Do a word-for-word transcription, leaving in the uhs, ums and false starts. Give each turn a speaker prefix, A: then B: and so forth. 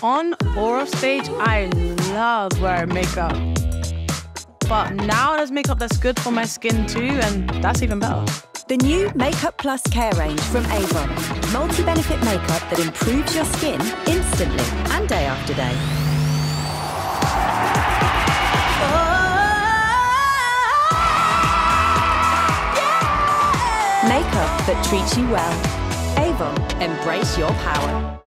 A: On or off stage, I love wearing makeup. But now there's makeup that's good for my skin too, and that's even better.
B: The new Makeup Plus Care range from AVON. Multi-benefit makeup that improves your skin instantly and day after day. Makeup that treats you well. AVON, embrace your power.